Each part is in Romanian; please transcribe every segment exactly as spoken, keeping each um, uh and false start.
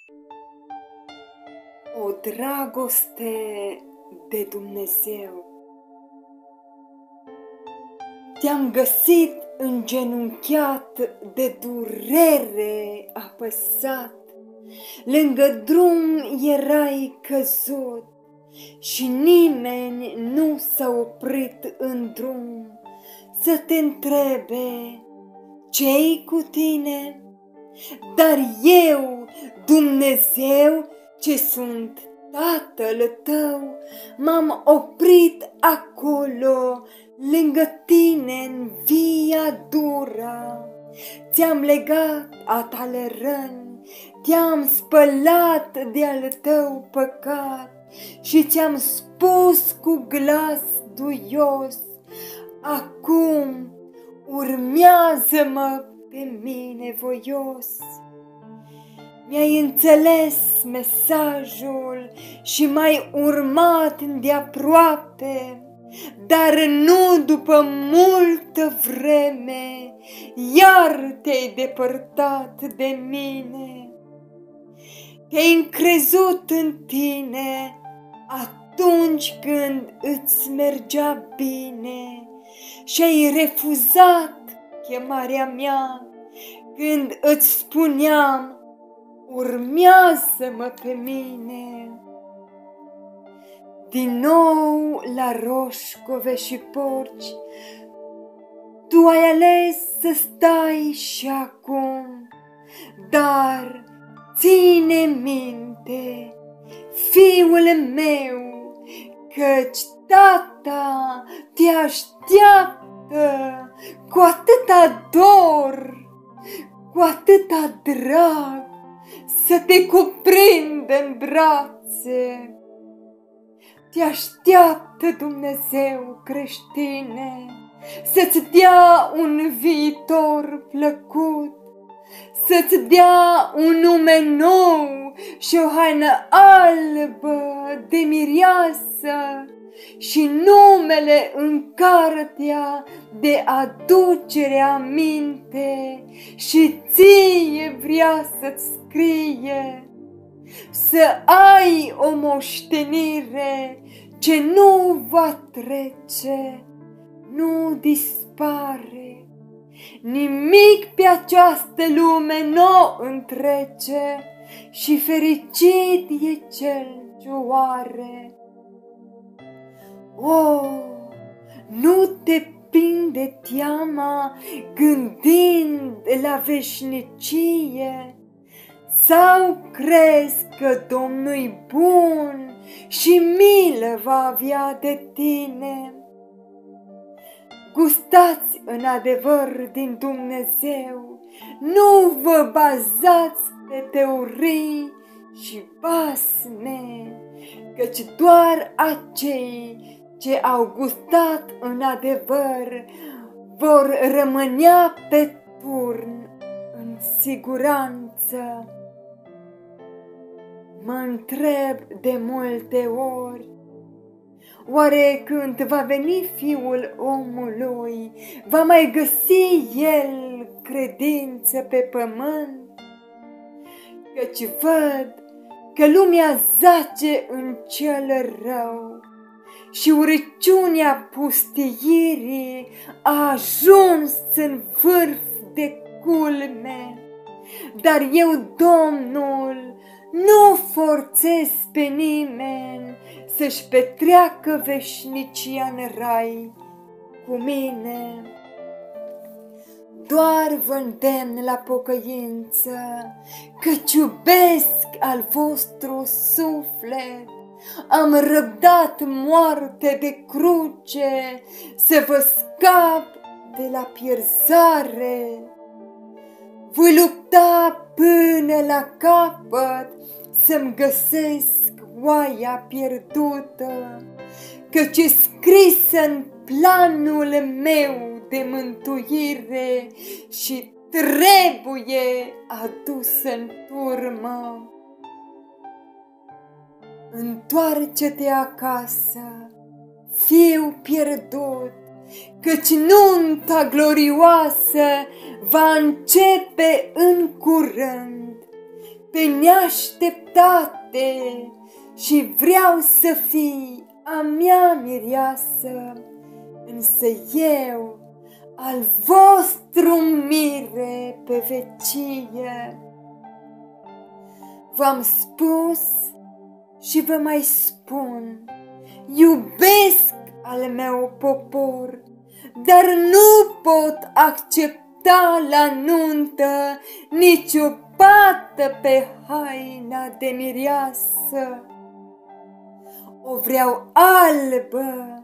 O dragoste de Dumnezeu. Te-am găsit îngenunchiat, de durere apăsat, lângă drum erai căzut și nimeni nu s-a oprit în drum să te întrebe ce-i cu tine. Dar eu, Dumnezeu, ce sunt Tatăl tău, m-am oprit acolo, lângă tine în via dura. Ți-am legat a tale răni, te-am spălat de-al tău păcat și ți-am spus cu glas duios: acum urmează-mă pe mine voios. Mi-ai înțeles mesajul și m-ai urmat îndeaproape, dar nu după multă vreme, iar te-ai depărtat de mine. Te-ai încrezut în tine atunci când îți mergea bine și ai refuzat chemarea mea când îți spuneam: urmează-mă pe mine. Din nou la roșcove și porci, tu ai ales să stai și acum, dar ține minte, fiul meu, căci tata te așteaptă cu atâta dor, cu atâta drag, să te cuprindă în brațe. Te așteaptă Dumnezeu, creștine, să-ți dea un viitor plăcut, să-ți dea un nume nou și o haină albă de mireasă și numele în cartea de aducere aminte, și ție vrea să-ți scrie să ai o moștenire ce nu va trece, nu dispare. Nimic pe această lume nu întrece și fericit e cel ce o are. Oh, nu te prinde teama gândind la veșnicie? Sau crezi că Domnul-i bun și milă va avea de tine? Gustați în adevăr din Dumnezeu, nu vă bazați pe teorii și basme, căci doar acei ce au gustat în adevăr vor rămânea pe turn în siguranță. Mă întreb de multe ori, oare când va veni Fiul omului, va mai găsi El credință pe pământ? Căci văd că lumea zace în cel rău și urăciunea pustiirii a ajuns în vârf de culme. Dar eu, Domnul, nu forțez pe nimeni să-și petreacă veșnicia în rai cu mine. Doar vă îndemn la pocăință, căci iubesc al vostru suflet. Am răbdat moarte de cruce să vă scap de la pierzare. Voi lupta până la capăt să-mi găsesc oaia pierdută, căci e scris în planul meu de mântuire și trebuie adusă în turmă. Întoarce-te acasă, fiu pierdut, căci nunta glorioasă va începe în curând. pe neașteptate și vreau să fii a mea mireasă, însă eu al vostru mire pe vecie. V-am spus și vă mai spun, iubesc al meu popor, dar nu pot accepta la nuntă nici o pată pe haina de mireasă. O vreau albă,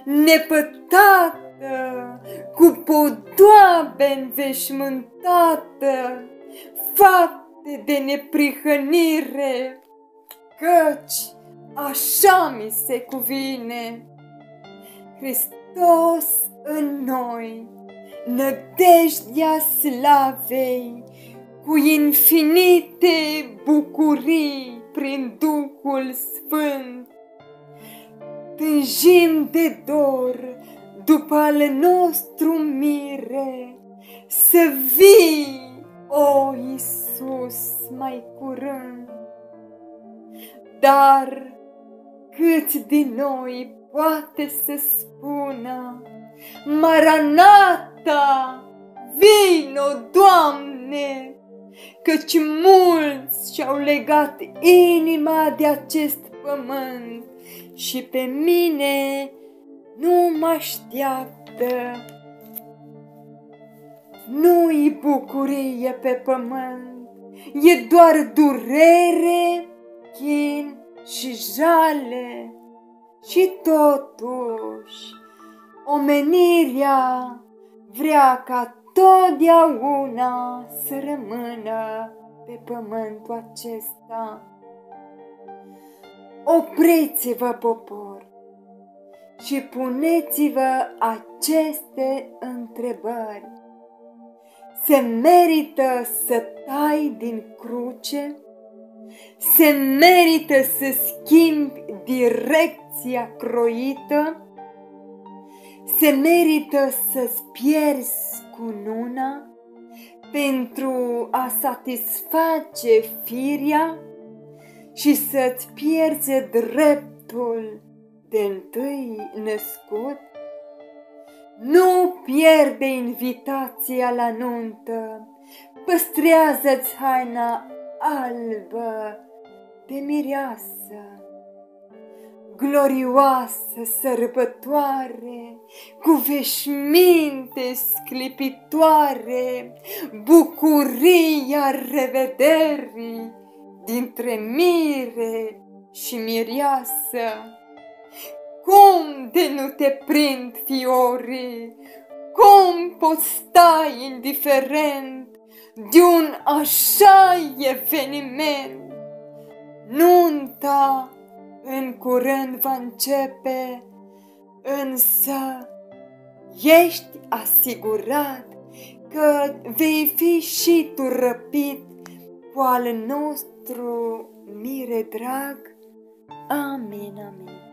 nepătată, cu podoabe înveșmântată, fapte de neprihănire, căci așa mi se cuvine. Hristos în noi, nădejdea slavei, cu infinite bucurii prin Duhul Sfânt. Tânjim de dor după al nostru mire, să vii, o Iisus, mai curând. Dar cât din noi poate să spună, Maranata, vino, Doamne, căci mulți și-au legat inima de acest pământ și pe mine nu mă așteaptă. Nu-i bucurie pe pământ, e doar durere, chin și jale. Și totuși, omenirea vrea ca totdeauna să rămână pe pământul acesta. Opriți-vă, popor, și puneți-vă aceste întrebări. Se merită să tai din cruce? Se merită să schimbi direcția croită? Se merită să-ți pierzi cununa pentru a satisface firea și să-ți pierzi dreptul de întâi născut? Nu pierde invitația la nuntă, păstrează-ți haina albă de mireasă. Glorioasă sărbătoare, cu veșminte sclipitoare, bucuria revederii dintre mire și mireasă. Cum de nu te prind fiorii? Cum poți sta indiferent de un așa eveniment? Nunta în curând va începe, însă ești asigurat că vei fi și tu răpit cu al nostru mire drag. Amin, amin.